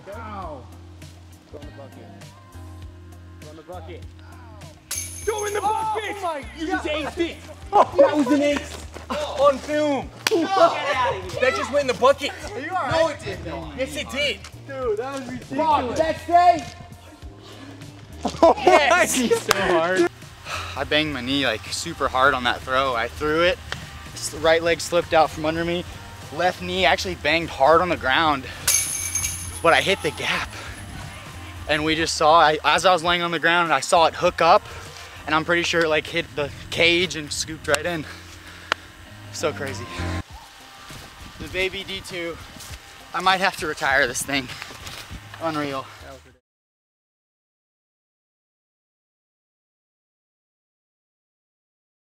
Ow. Go in the bucket. Go in the bucket. Go in the bucket! Oh my You just aced it! That was an ace. On film! Get out of here. That just went in the bucket! Are you alright? No, it did not. Yes, it did! Dude, that was ridiculous. Did that stay? Yes! So hard. I banged my knee like super hard on that throw. I threw it, right leg slipped out from under me, left knee actually banged hard on the ground, but I hit the gap. And we just saw, as I was laying on the ground, I saw it hook up, and I'm pretty sure it like hit the cage and scooped right in. So crazy. The baby D2, I might have to retire this thing. Unreal.